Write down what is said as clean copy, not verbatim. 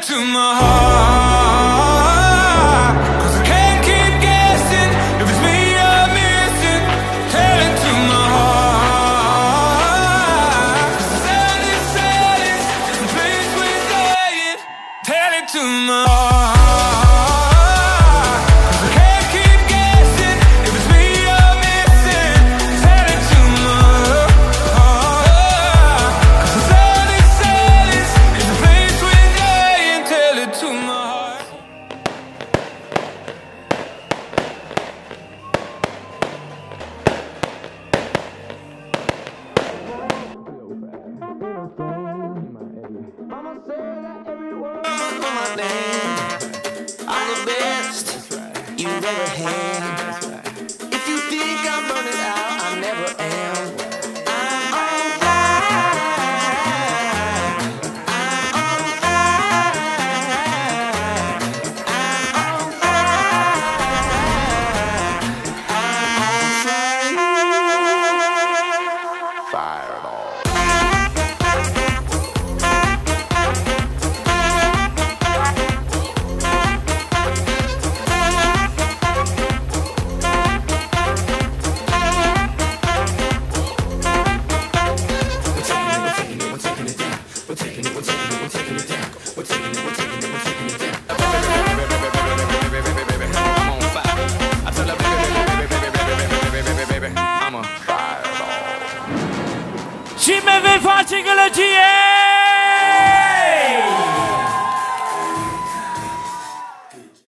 to my heart, 'cause I can't keep guessing if it's me you're missing. Tell it to my heart, 'cause the silence is the place we're dying. Tell it to my heart. I'm the best you've ever had. If you think I'm burning out, I never am. I'm on fire. I'm on fire. I'm on fire. Fireball. Ci me ve faccio con la GE!